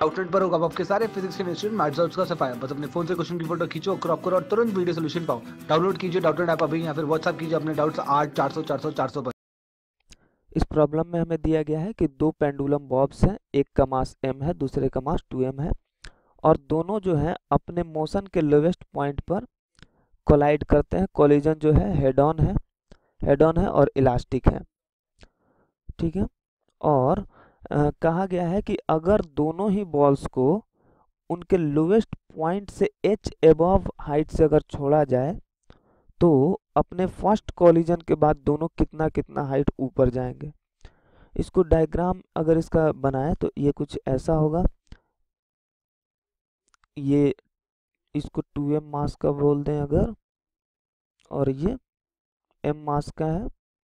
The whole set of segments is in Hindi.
आउटलेट पर होगा आपके सारे फिजिक्स के इंस्टीट्यूट मैथ्स डाउट्स का सफाया। बस अपने फोन से क्वेश्चन की फोटो खींचो, क्रॉप करो और तुरंत वीडियो सोल्यूशन पाओ। डाउनलोड कीजिए डाउटलेट ऐप अभी या फिर व्हाट्सएप कीजिए अपने डाउट्स 8400 पर। इस प्रॉब्लम में हमें दिया गया है कि दो पेंडुलम बॉब्स हैं, एक का मास m है, दूसरे का मास 2m है, और दोनों जो है अपने मोशन के लोवेस्ट पॉइंट पर कोलाइड करते हैं। कोलिजन जो है हेड ऑन है और इलास्टिक है, ठीक है। और कहा गया है कि अगर दोनों ही बॉल्स को उनके लोवेस्ट पॉइंट से h एबव हाइट से अगर छोड़ा जाए तो अपने फर्स्ट कोलिजन के बाद दोनों कितना कितना हाइट ऊपर जाएंगे। इसको डायग्राम अगर इसका बनाए तो ये कुछ ऐसा होगा। ये इसको 2m मास का बोल दें अगर, और ये m मास का है,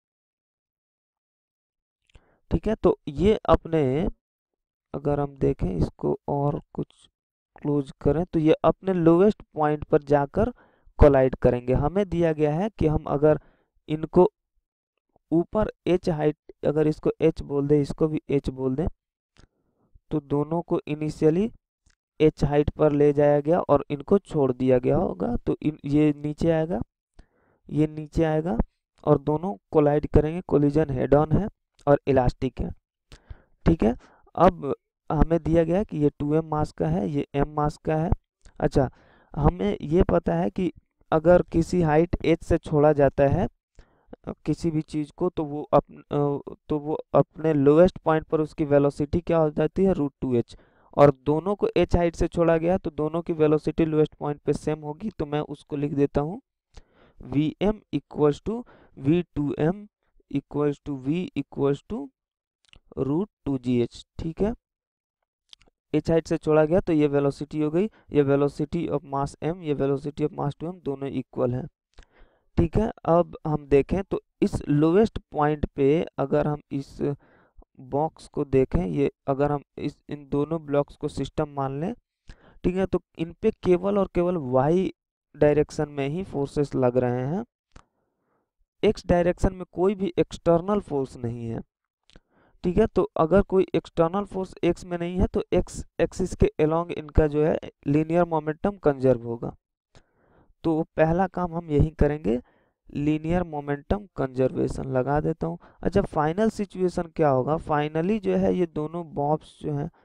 ठीक है। तो ये अपने, अगर हम देखें इसको और कुछ क्लोज करें तो ये अपने लोवेस्ट पॉइंट पर जाकर कोलाइड करेंगे। हमें दिया गया है कि हम अगर इनको ऊपर h हाइट, अगर इसको h बोल दें, इसको भी h बोल दें, तो दोनों को इनिशियली h हाइट पर ले जाया गया और इनको छोड़ दिया गया होगा। तो ये नीचे आएगा, ये नीचे आएगा और दोनों कोलाइड करेंगे। कोलिजन हेड ऑन है और इलास्टिक है, ठीक है। अब हमें दिया गया है कि ये 2m मास का है, ये m मास का है। अच्छा, हमें ये पता है कि अगर किसी हाइट h से छोड़ा जाता है किसी भी चीज़ को तो वो अपने लोएस्ट पॉइंट पर उसकी वेलोसिटी क्या हो जाती है, √2h। और दोनों को h हाइट से छोड़ा गया तो दोनों की वेलोसिटी लोएस्ट पॉइंट पे सेम होगी। तो मैं उसको लिख देता हूँ vm equals to v2m equals to v equals to √2gh, ठीक है। h हाइट से छोड़ा गया तो ये वेलोसिटी हो गई, ये वेलोसिटी ऑफ मास m, ये वेलोसिटी ऑफ मास 2m, दोनों इक्वल हैं, ठीक है। अब हम देखें तो इस लोवेस्ट पॉइंट पे अगर हम इस बॉक्स को देखें, ये अगर हम इन दोनों ब्लॉक्स को सिस्टम मान लें, ठीक है, तो इन पे केवल और केवल y डायरेक्शन में ही फोर्सेस लग रहे हैं। x डायरेक्शन में कोई भी एक्सटर्नल फोर्स नहीं है, ठीक है। तो अगर कोई एक्सटर्नल फोर्स x में नहीं है तो x एक्सिस के अलोंग इनका जो है लीनियर मोमेंटम कंजर्व होगा। तो पहला काम हम यही करेंगे, लीनियर मोमेंटम कंजर्वेशन लगा देता हूँ। अच्छा, फाइनल सिचुएशन क्या होगा? फाइनली जो है ये दोनों बॉब्स जो है,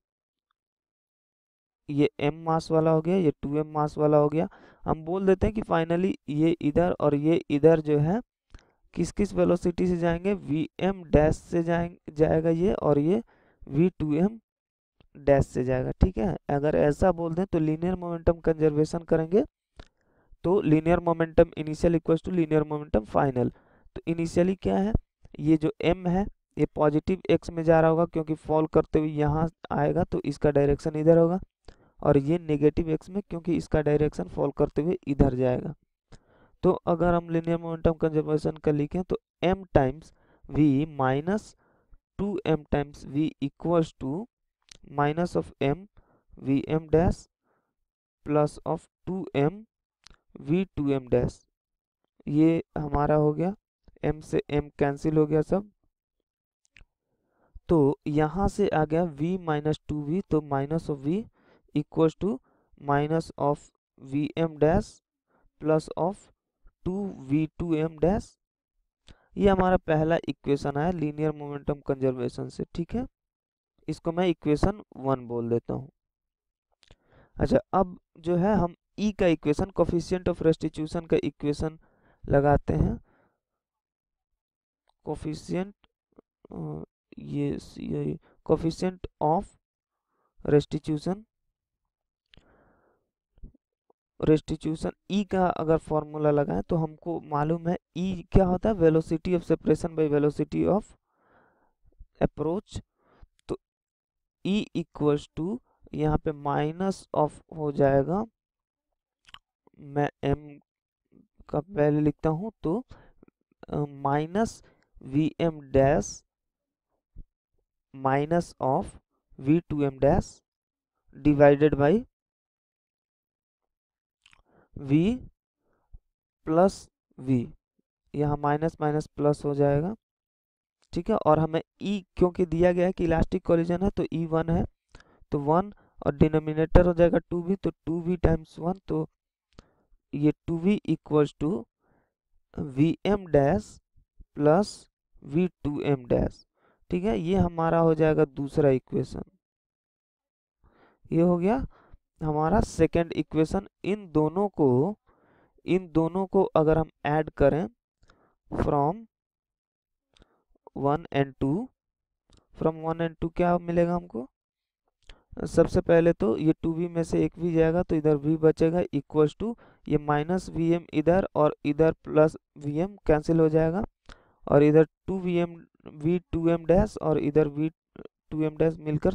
ये m मास वाला हो गया, ये 2m मास वाला हो गया। हम बोल देते हैं कि फाइनली ये इधर और ये इधर जो है किस किस वेलोसिटी से जाएंगे, vm डैश से जाएगा ये, और ये v2m डैश से जाएगा, ठीक है। अगर ऐसा बोल दें तो लीनियर मोमेंटम कंजर्वेशन करेंगे तो linear momentum initial equals to linear momentum final. तो इनिशियली क्या है, ये जो m है ये पॉजिटिव x में जा रहा होगा क्योंकि फॉल करते हुए यहाँ आएगा तो इसका डायरेक्शन इधर होगा, और ये नेगेटिव x में क्योंकि इसका डायरेक्शन फॉल करते हुए इधर जाएगा। तो अगर हम लीनियर मोमेंटम कंजर्वेशन का लिखें तो m times v minus 2m times v equals to minus of m vm dash plus of 2m v2m dash. ये हमारा हो गया, m से m कैंसिल हो गया सब, तो यहाँ से आ गया v माइनस 2v, तो minus of v equals to minus of vm dash plus of 2v2m dash. ये हमारा पहला इक्वेशन आया लीनियर मोमेंटम कंजर्वेशन से, ठीक है। इसको मैं इक्वेशन 1 बोल देता हूँ। अच्छा, अब जो है हम E का इक्वेशन, कोफिशिएंट ऑफ रेस्टिट्यूशन का इक्वेशन लगाते हैं। कोफिशिएंट ये कोफिशिएंट ऑफ रेस्टिट्यूशन E का अगर फॉर्मूला लगाएं तो हमको मालूम है E क्या होता है, velocity of separation by velocity of approach. तो E इक्वल्स टू, यहाँ पे माइनस ऑफ हो जाएगा, मैं m का पहले लिखता हूँ, तो minus vm dash minus of v2m dash divided by v plus v, यहाँ माइनस माइनस प्लस हो जाएगा, ठीक है। और हमें E क्योंकि दिया गया है कि इलास्टिक कोलिजन है तो E 1 है, तो 1 और डिनोमिनेटर हो जाएगा 2v, तो 2v टाइम्स 1, तो ये 2v equals to vm dash plus v2m dash. ठीक है, ये हमारा हो जाएगा दूसरा इक्वेशन। ये हो गया हमारा सेकंड इक्वेशन। इन दोनों को अगर हम ऐड करें फ्रॉम 1 एंड 2, फ्रॉम 1 एंड 2 क्या मिलेगा हमको? सबसे पहले तो ये 2v में से एक भी जाएगा तो इधर v बचेगा, इक्वल्स टू ये माइनस vm इधर और इधर प्लस vm कैंसिल हो जाएगा, और इधर 2vm v2m डैश और इधर v2m डैश मिलकर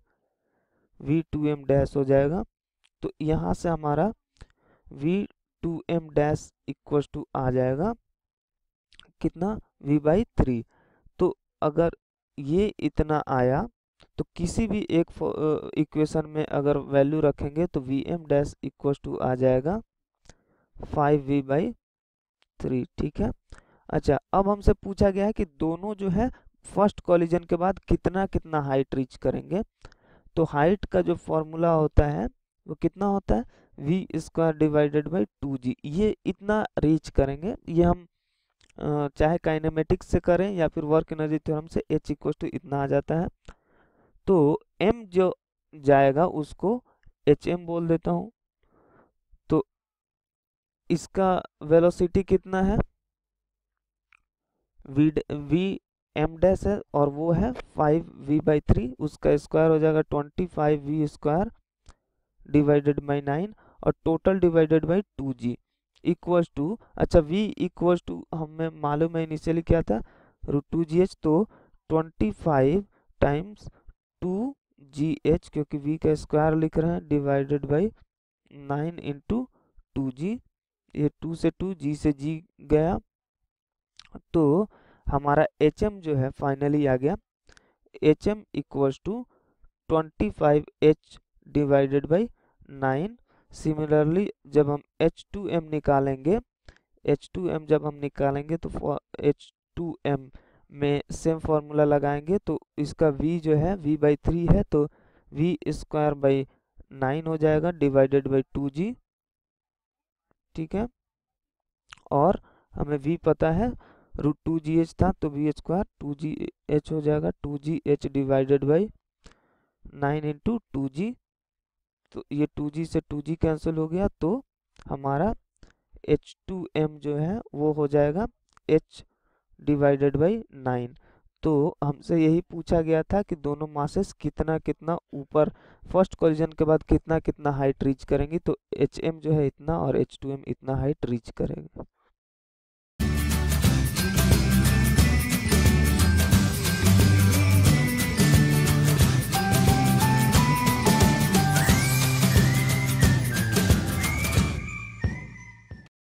3v2m डैश हो जाएगा। तो यहाँ से हमारा v2m डैश इक्वल्स टू आ जाएगा कितना? v/3। तो अगर ये इतना आया तो किसी भी एक इक्वेशन में अगर वैल्यू रखेंगे तो vm डैश इक्वल्स टू आ जाएगा 5v/3। ठीक है। अच्छा, अब हमसे पूछा गया है कि दोनों जो है फर्स्ट कॉलिजन के बाद कितना कितना हाइट रीच करेंगे। तो हाइट का जो फॉर्मूला होता है वो कितना होता है? v² divided by 2g। ये इतना रीच करेंगे। ये हम चाहे काइनेमेटिक्स से करें या फिर वर्क एनर्जी थ्योरम से, h इक्वल टू इतना आ जाता है। तो m जो जाएगा उसको hm बोल देता हूँ। तो इसका वेलोसिटी कितना है? v m डैश है और वो है 5v/3, उसका स्क्वायर हो जाएगा 25v² डिवाइडेड बाई 9 और total divided by 2g equals to, अच्छा v इक्वल्स टू हमें मालूम है इनिशियली क्या था? √2gh। तो 25 टाइम्स 2gh, क्योंकि v का स्क्वायर लिख रहे हैं, डिवाइडेड बाई 9 इंटू 2g। ये 2 से 2, g से g गया, तो हमारा hm जो है फाइनली आ गया hm equals to 25h divided by 9। Similarly जब हम h2m निकालेंगे, h2m जब हम निकालेंगे तो h2m में सेम फॉर्मूला लगाएंगे, तो इसका v जो है v/3 है, तो v² बाई 9 हो जाएगा डिवाइडेड बाई 2g। ठीक है, और हमें v पता है √2gh था, तो v² 2gh हो जाएगा, 2gh divided by 9 into 2g। तो ये 2g से 2g कैंसिल हो गया, तो हमारा h2m जो है वो हो जाएगा h डिवाइडेड बाई 9। तो हमसे यही पूछा गया था कि दोनों मासेस कितना कितना ऊपर फर्स्ट कोलिजन के बाद कितना कितना हाइट रीच करेंगी। तो hm जो है इतना और h2m इतना हाइट रीच करेंगे।